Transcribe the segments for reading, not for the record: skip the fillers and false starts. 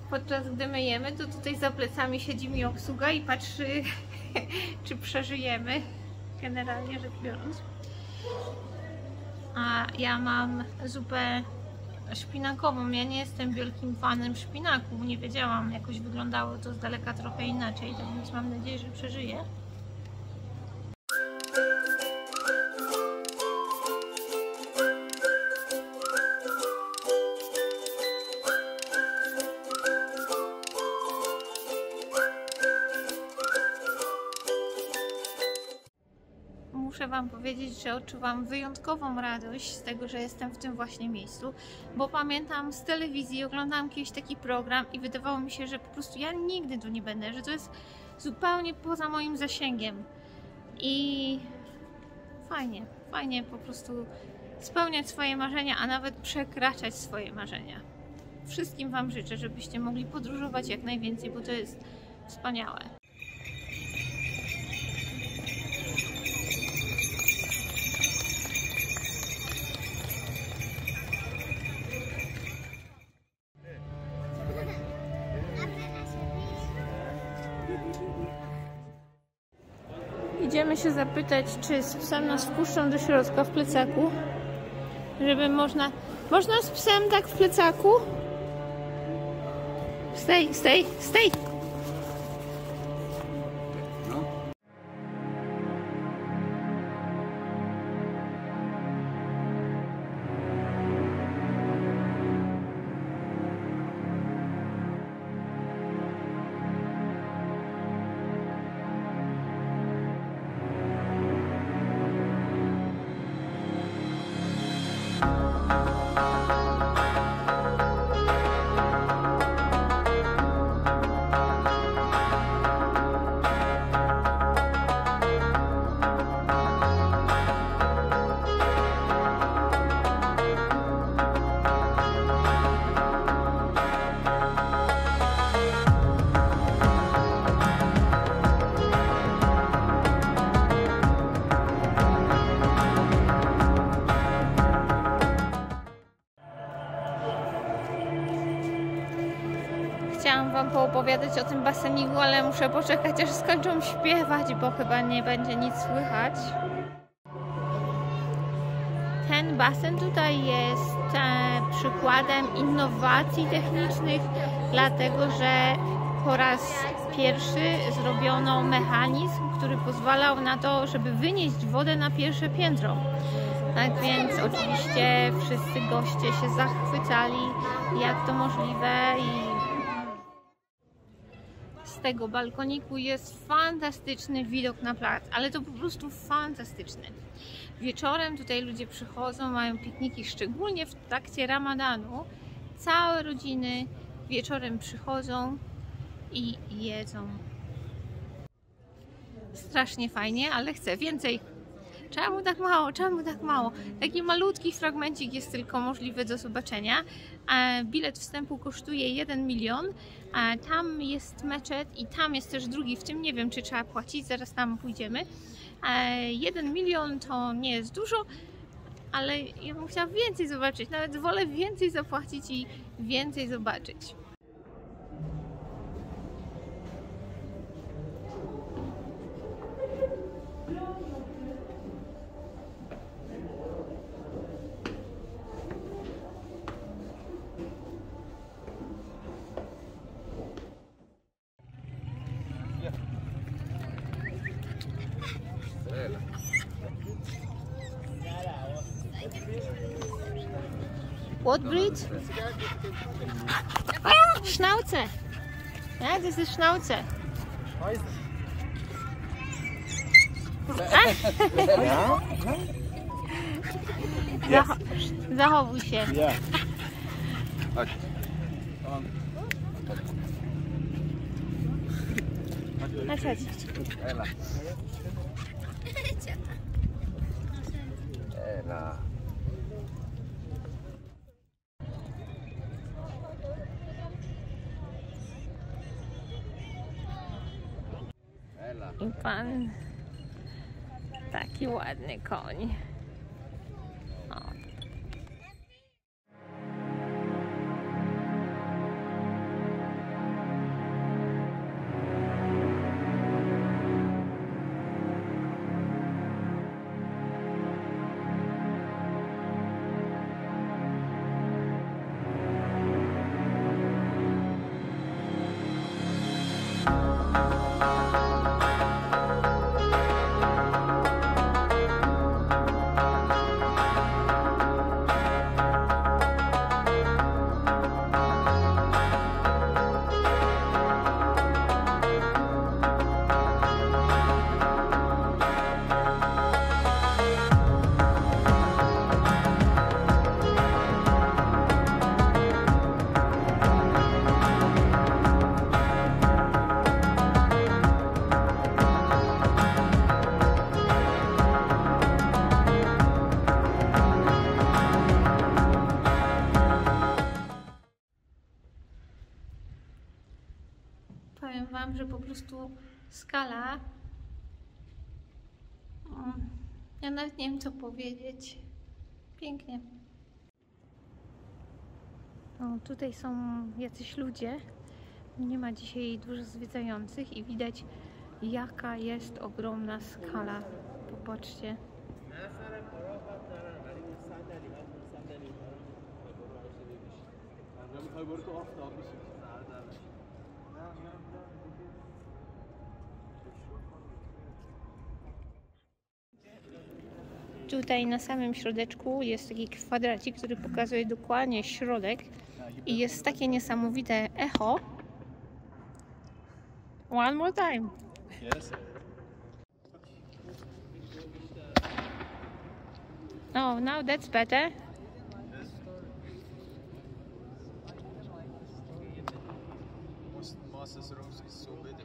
podczas gdy my jemy, to tutaj za plecami siedzi mi obsługa i patrzy, czy przeżyjemy, generalnie rzecz biorąc. A ja mam zupę szpinakową. Ja nie jestem wielkim fanem szpinaku, nie wiedziałam, jakoś wyglądało to z daleka trochę inaczej, tak więc mam nadzieję, że przeżyję. Muszę Wam powiedzieć, że odczuwam wyjątkową radość z tego, że jestem w tym właśnie miejscu, bo pamiętam z telewizji, oglądałam kiedyś taki program i wydawało mi się, że po prostu ja nigdy tu nie będę, że to jest zupełnie poza moim zasięgiem. I fajnie po prostu spełniać swoje marzenia, a nawet przekraczać swoje marzenia. Wszystkim Wam życzę, żebyście mogli podróżować jak najwięcej, bo to jest wspaniałe. Idziemy się zapytać, czy z psem nas wpuszczą do środka w plecaku, żeby można z psem tak w plecaku? Stay! Chciałam Wam poopowiadać o tym baseniku, ale muszę poczekać, aż skończą śpiewać, bo chyba nie będzie nic słychać. Ten basen tutaj jest przykładem innowacji technicznych, dlatego że po raz pierwszy zrobiono mechanizm, który pozwalał na to, żeby wynieść wodę na pierwsze piętro. Tak więc oczywiście wszyscy goście się zachwycali, jak to możliwe, i z tego balkoniku jest fantastyczny widok na plac, ale to po prostu fantastyczny. Wieczorem tutaj ludzie przychodzą, mają pikniki, szczególnie w trakcie ramadanu. Całe rodziny wieczorem przychodzą i jedzą. Strasznie fajnie, ale chcę więcej. Czemu tak mało? Czemu tak mało? Taki malutki fragmencik jest tylko możliwy do zobaczenia. Bilet wstępu kosztuje 1 milion. Tam jest meczet i tam jest też drugi. W tym nie wiem, czy trzeba płacić, zaraz tam pójdziemy. 1 milion to nie jest dużo, ale ja bym chciała więcej zobaczyć. Nawet wolę więcej zapłacić i więcej zobaczyć. What breed? Schnauzer. Ja, das ist Schnauzer. Zachowuj się. Chodź. Chodź. Ela. Ela. I pan, taki ładny koń. O. Powiem wam, że po prostu skala... Ja nawet nie wiem, co powiedzieć. Pięknie. O, tutaj są jacyś ludzie. Nie ma dzisiaj dużo zwiedzających i widać, jaka jest ogromna skala. Popatrzcie. Tutaj na samym środeczku jest taki kwadracik, który pokazuje dokładnie środek i jest takie niesamowite echo. One more time. Yes. Oh, now that's better. Moses Rose is so bitter.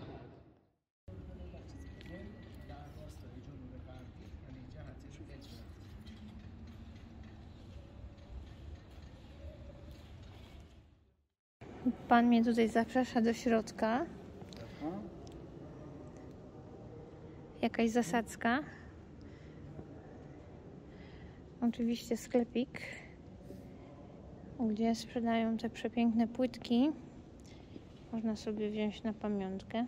Pan mnie tutaj zaprasza do środka. Jakaś zasadzka. Oczywiście sklepik, gdzie sprzedają te przepiękne płytki. Można sobie wziąć na pamiątkę.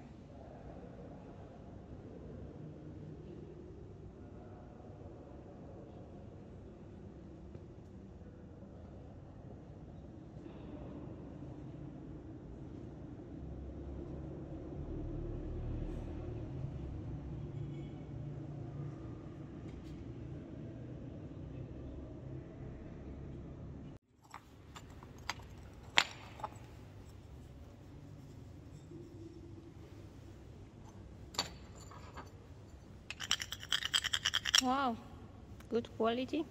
Wow, good quality.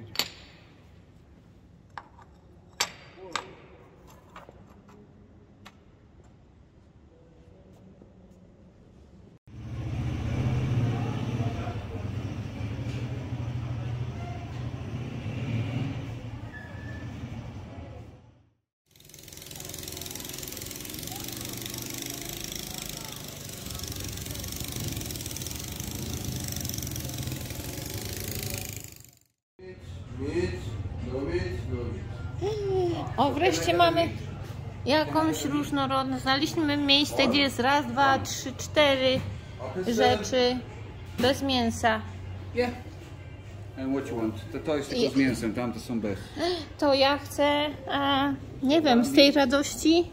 O, wreszcie mamy jakąś różnorodność. Znaleźliśmy miejsce, gdzie jest raz, dwa, trzy, cztery rzeczy bez mięsa. Yeah. And what you want? To jest tylko z mięsem, tamte są bez. To ja chcę, nie wiem, z tej radości.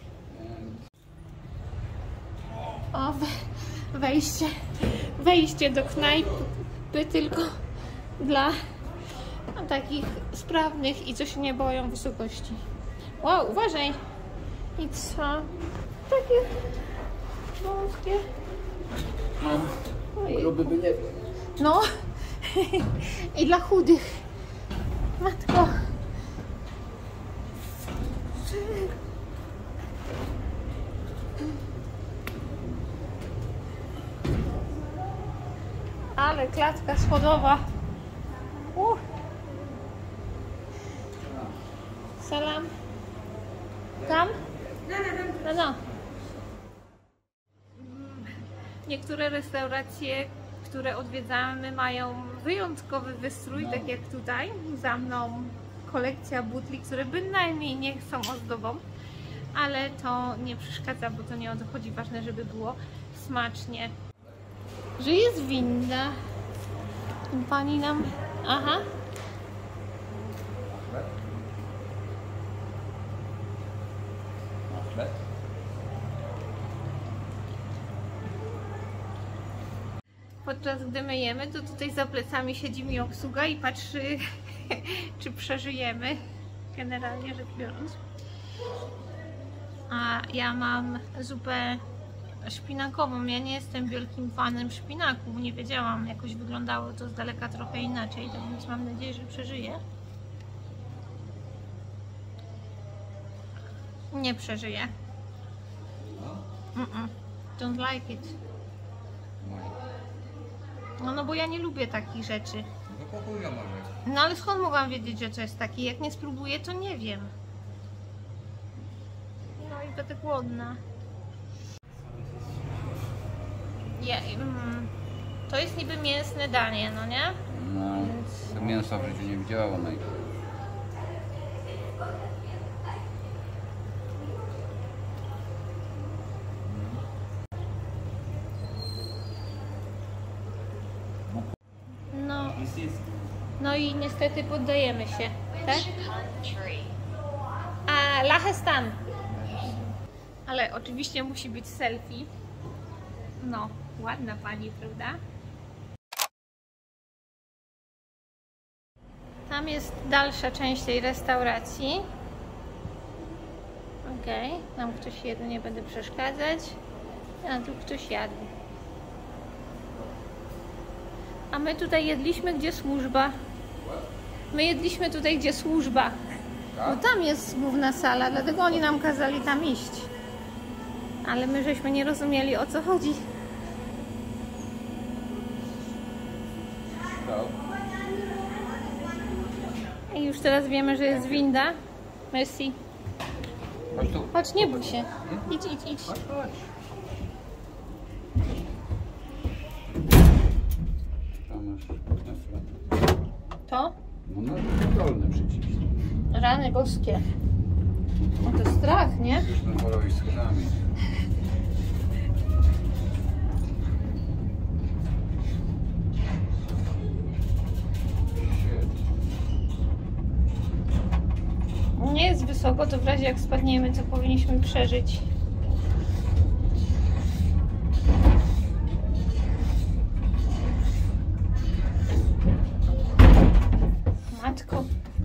O, wejście do knajpy tylko dla takich sprawnych i co się nie boją wysokości. Wow, uważaj! I co? Takie wąskie. Gruby by nie. No. I dla chudych. Matko. Ale klatka schodowa. Salam. Tam? No. Niektóre restauracje, które odwiedzamy, mają wyjątkowy wystrój, tak jak tutaj. Za mną kolekcja butli, które bynajmniej nie są ozdobą, ale to nie przeszkadza, bo to nie o to chodzi. Ważne, żeby było smacznie. Że jest winda. Pani nam... Aha. Podczas gdy my jemy, to tutaj za plecami siedzi mi obsługa i patrzy, czy przeżyjemy, generalnie rzecz biorąc. A ja mam zupę szpinakową. Ja nie jestem wielkim fanem szpinaku, nie wiedziałam, jakoś wyglądało to z daleka trochę inaczej, tak więc mam nadzieję, że przeżyję. Nie przeżyję. Don't like it. No bo ja nie lubię takich rzeczy. No ale skąd mogłam wiedzieć, że to jest taki? Jak nie spróbuję, to nie wiem. No i będę głodna. To jest niby mięsne danie, no nie? No, Więc... mięsa w życiu nie widziała, no i... No i niestety poddajemy się, tak? A Lahestan. Ale oczywiście musi być selfie. No, ładna pani, prawda? Tam jest dalsza część tej restauracji. Okej, tam ktoś jadł, nie będę przeszkadzać. A tu ktoś jadł. A my tutaj jedliśmy, gdzie służba. My jedliśmy tutaj, gdzie służba. No tam jest główna sala, dlatego oni nam kazali tam iść. Ale my żeśmy nie rozumieli, o co chodzi. I już teraz wiemy, że jest winda. Merci. Chodź tu. Chodź, nie bój się. Idź. Chodź. Tam masz To? no dolny przycisk. Rany boskie. No to strach, nie? Już na porowi schodami. Nie jest wysoko, to w razie jak spadniemy, co powinniśmy przeżyć. Matko.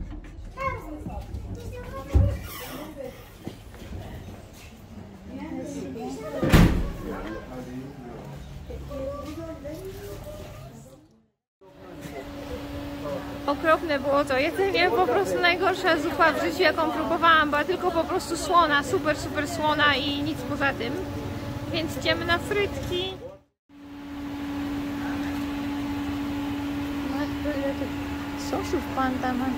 Okropne było to jedzenie, po prostu najgorsza zupa w życiu, jaką próbowałam, była tylko po prostu słona, super słona i nic poza tym. Więc idziemy na frytki. Matko, ile tych sosów panda ma.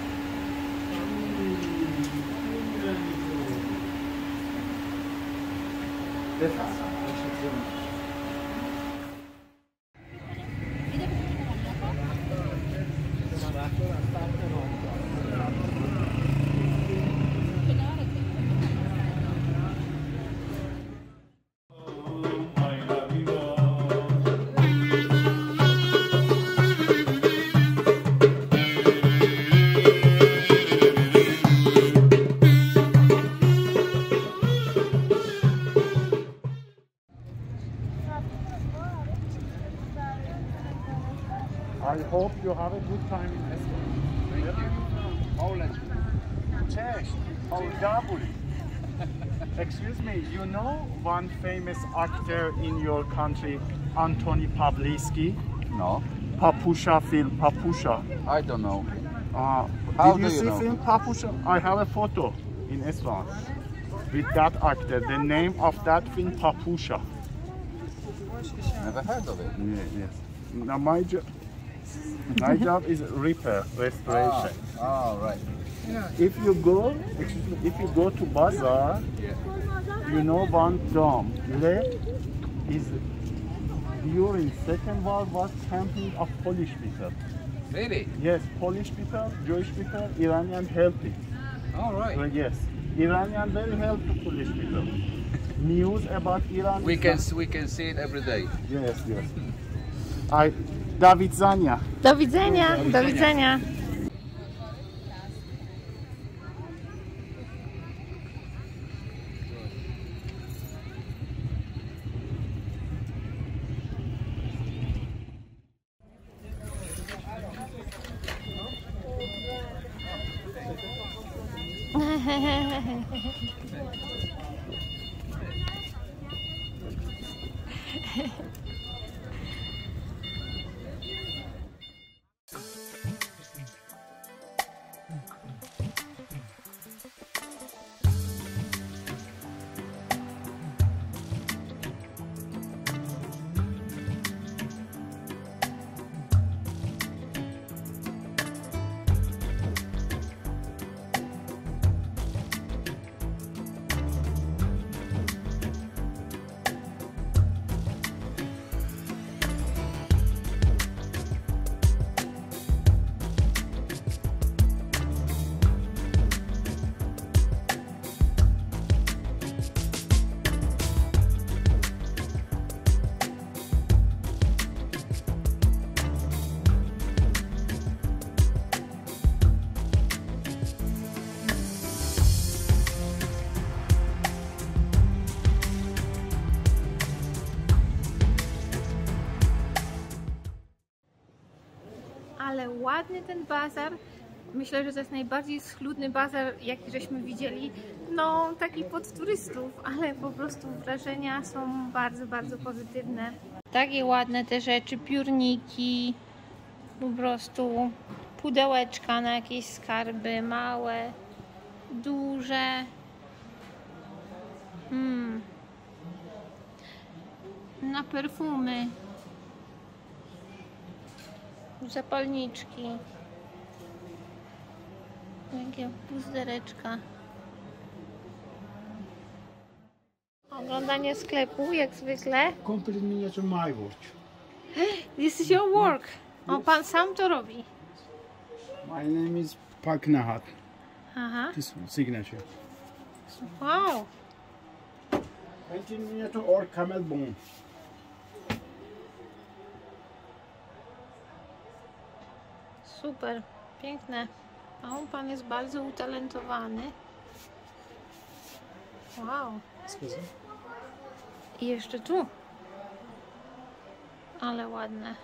I hope you have a good time in Estonia. Thank you. Poland. Cześć. Dzień. Excuse me, you know one famous actor in your country, Antoni Pawliski? No, Papusha film, Papusha. I don't know. How How did do you you see know? film Papusha? I have a photo in Estonia with that actor. The name of that film, Papusha. Never heard of it. Yes. Now my job is repair, restoration. Oh, right. If you go to bazaar, you know one dome left is during Second World War camping of Polish people. Really? Yes, Polish people, Jewish people, Iranian helping. All right. Well, yes, Iranian very help to Polish people. News about Iran. We can see it every day. Yes. Do widzenia. Do widzenia, do widzenia. ale ładny ten bazar. Myślę, że to jest najbardziej schludny bazar, jaki żeśmy widzieli. No, taki pod turystów, ale po prostu wrażenia są bardzo, bardzo pozytywne. Takie ładne te rzeczy, piórniki, po prostu pudełeczka na jakieś skarby, małe, duże. Na perfumy, zapalniczki, jakie puzdereczka. Oglądanie sklepu, jak zwykle. Complete miniature my watch. This is your work. O, pan sam to robi. My name is Pak Nahat. Aha. This signature. Wow. Painted miniature or camel bone. Super, piękne. O, pan jest bardzo utalentowany. Wow. I jeszcze tu. Ale ładne.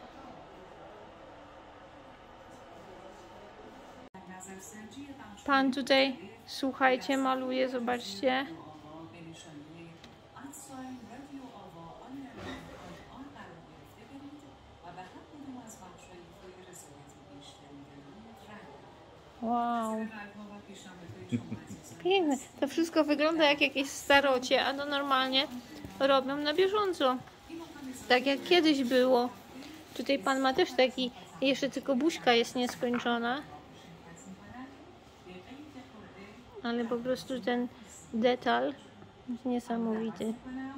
Pan tutaj, słuchajcie, maluje, zobaczcie. Wow. Piękne. To wszystko wygląda jak jakieś starocie, a to normalnie robią na bieżąco. Tak jak kiedyś było. Tutaj pan ma też taki, jeszcze tylko buźka jest nieskończona. Ale po prostu ten detal jest niesamowity.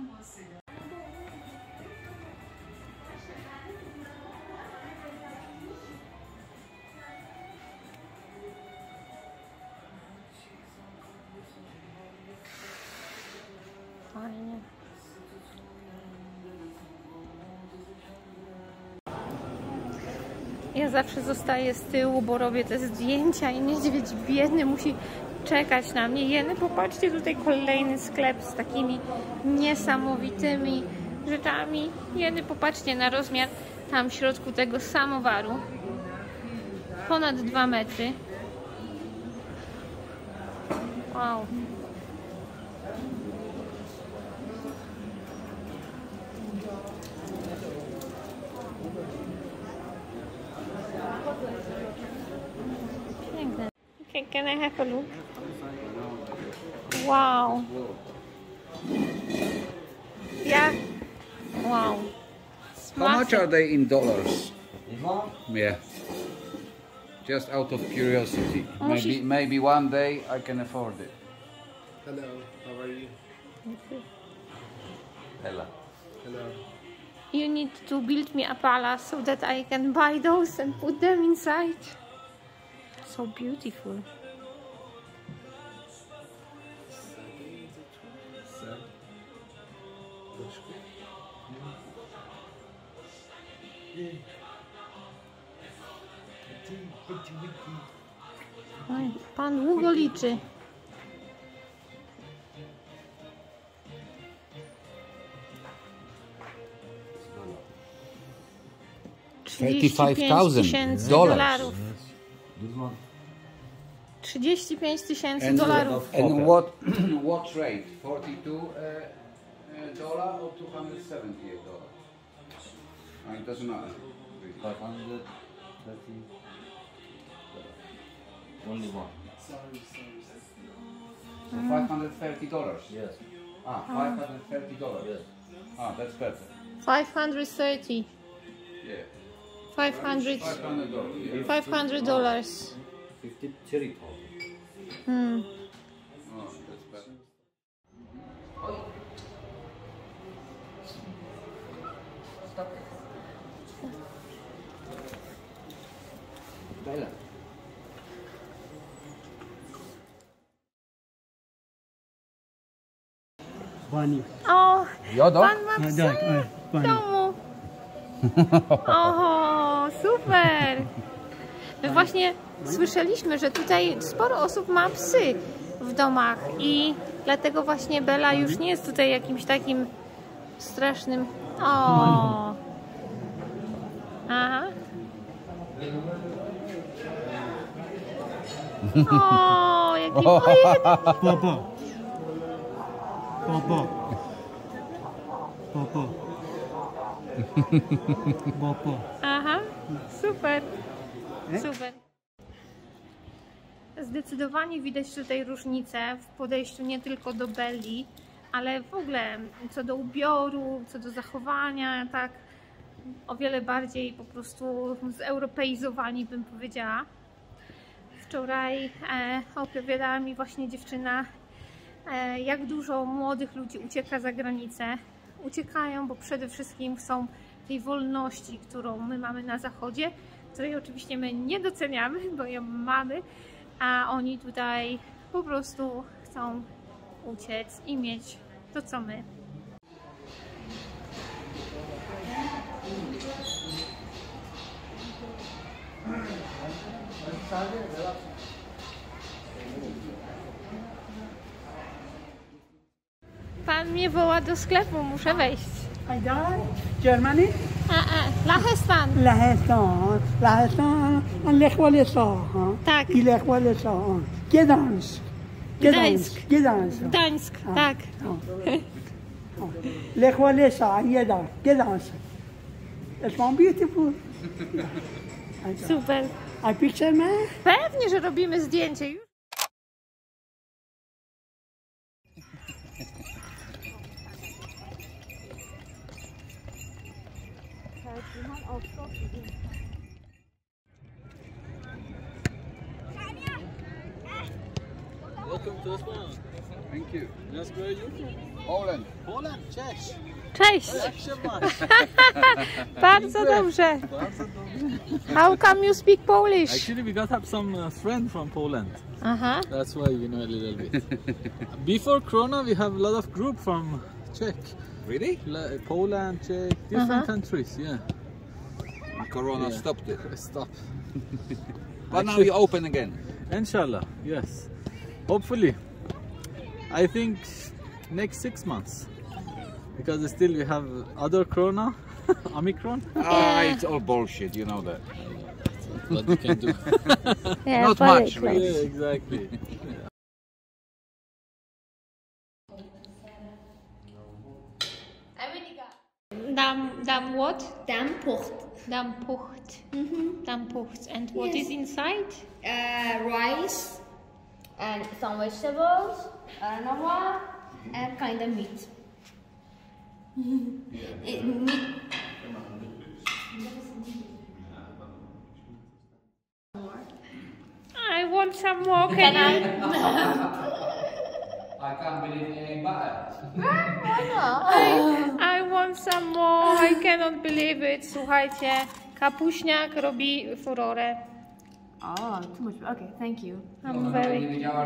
Fajnie. Ja zawsze zostaję z tyłu, bo robię te zdjęcia i niedźwiedź biedny musi czekać na mnie. Jeny, popatrzcie, tutaj kolejny sklep z takimi niesamowitymi rzeczami. Jeny, popatrzcie na rozmiar tam w środku tego samowaru. Ponad 2 metry. Wow. Piękne. Okay, can I have a look? Wow. Yeah. Wow. How much are they in dollars? Yeah. Just out of curiosity. Maybe one day I can afford it. Hello, how are you? Ella. Hello. You need to build me a palace so that I can buy those and put them inside. So beautiful. Oj, pan długo liczy. $35,000. 35 tysięcy dolarów. And what rate? $42 or $278? It doesn't matter. 530. Only one. So $530. Yes. $530. Yes. That's better. 530. Yeah. $500. $500. Yeah. $500. 53,000. Hmm. Oh, that's better. Bella. Bunny. O, Jodo? pan ma psa w domu. Oho, super. My właśnie słyszeliśmy, że tutaj sporo osób ma psy w domach i dlatego właśnie Bella już nie jest tutaj jakimś takim strasznym... O. Aha. O, jaki ładny. Papa. Papa. Papa. Papa. Aha, super. Super. Zdecydowanie widać tutaj różnicę w podejściu nie tylko do Belli, ale w ogóle co do ubioru, co do zachowania, tak o wiele bardziej po prostu zeuropeizowani, bym powiedziała. Wczoraj opowiadała mi właśnie dziewczyna, jak dużo młodych ludzi ucieka za granicę. Uciekają, bo przede wszystkim chcą tej wolności, którą my mamy na zachodzie, której oczywiście my nie doceniamy, bo ją mamy, a oni tutaj po prostu chcą uciec i mieć to, co my. Pan mnie woła do sklepu, muszę wejść. Germany? Lahestan. Lahestan, Lech Walesa. Tak. I Lech Walesa. Gdansk. Gdańsk, tak. Lech Walesa, Gdansk. It's one beautiful. Super. I picture me. Pewnie, że robimy zdjęcie już. Welcome to Poland. Thank you. Yes, where are you? Poland. Poland, cześć. Cześć. Jak się masz? Bardzo dobrze. Bardzo dobrze. How come you speak Polish? Actually, we got some friend from Poland. Aha. That's why we know a little bit. Before Corona, we have a lot of group from Czech. Really? Poland, Czech, different countries, yeah. Corona Yeah. stopped it. Stop. But now you open again. Inshallah, yes. Hopefully. I think next 6 months. Because still we have other Corona, Omicron. It's all bullshit, you know that. What we can do. Yeah, Not much, really. Yeah, exactly. Dam what? Dampucht. Dampucht. Dampucht. And what is inside? Rice and some vegetables, nava, and kind of meat. Meat. I want some more. Can I? I can't believe it ain't butter. I want some more. I cannot believe it. Słuchajcie, kapuśniak robi furorę. Oh, too much. Okay, thank you. I'm very...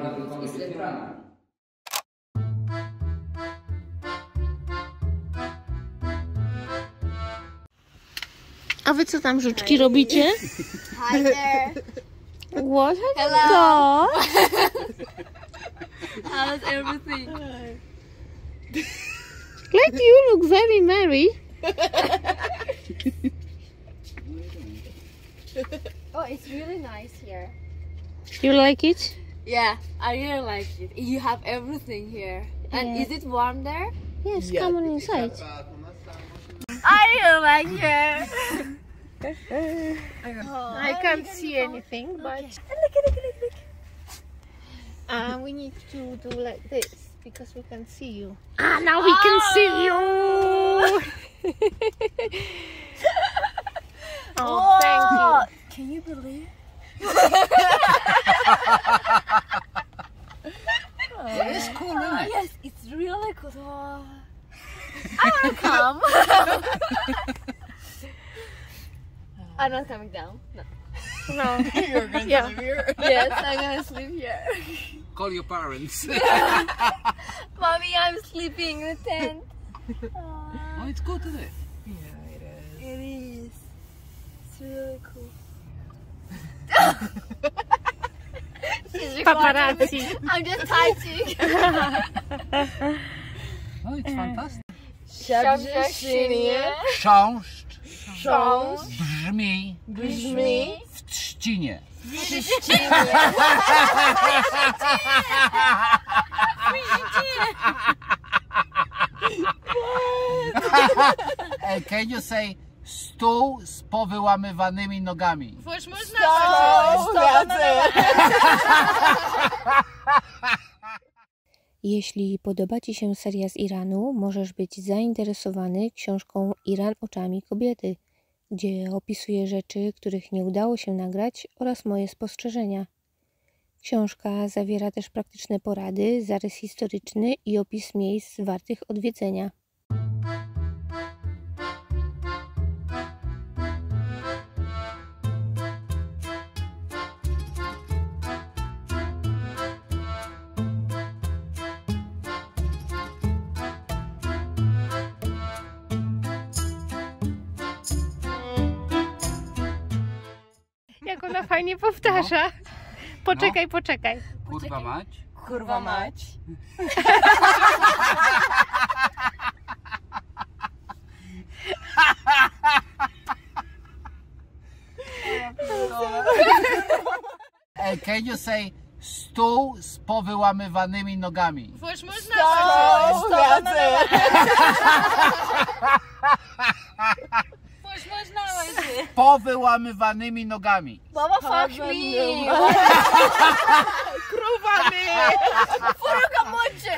A wy co tam, żuczki, robicie? Hi there. What have you Hello. got? How's everything? Like you look very merry. Oh, it's really nice here. You like it? Yeah, I really like it. You have everything here. And Yeah. is it warm there? Yes, come on inside. I really like here. I can't see anything, but we need to do like this because we can see you. Ah, now we can see you. Oh, thank you. Can you believe? It's cool, isn't it? Yes, it's really cool. Oh. I want to come. I'm not coming down. No. No. You're going to sleep here? Yes, I'm going to sleep here. Call your parents. Mommy, I'm sleeping in the tent. Oh, it's good, isn't it? It is. It's really cool. She's recording me. Paparazzi. I'm just typing. Oh, it's fantastic. Szabrzeszczynie. Chrząszcz Chrząszcz. brzmi Brzmi. w Trzcinie. Hey, can you say stół z powyłamywanymi nogami? Jeśli podoba Ci się seria z Iranu, możesz być zainteresowany książką Iran oczami kobiety, gdzie opisuję rzeczy, których nie udało się nagrać oraz moje spostrzeżenia. Książka zawiera też praktyczne porady, zarys historyczny i opis miejsc wartych odwiedzenia. Jak ona fajnie powtarza. Poczekaj, poczekaj. Kurwa mać. Kurwa mać. Hey, can you say stół z powyłamywanymi nogami? Z powyłamywanymi nogami. Baba fuck me. Krówami! Furuka mocie.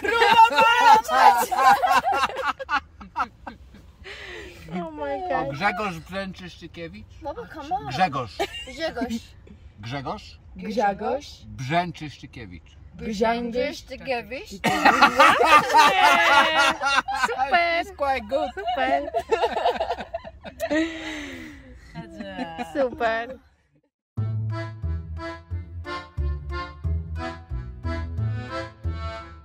Oh my god. Grzegorz Brzęczyszczykiewicz? Baba come on. Grzegorz. Grzegorz. Grzegorz Brzęczyszczykiewicz. Grzegorz Tygiewicz. Super! Quite good. Super! Super!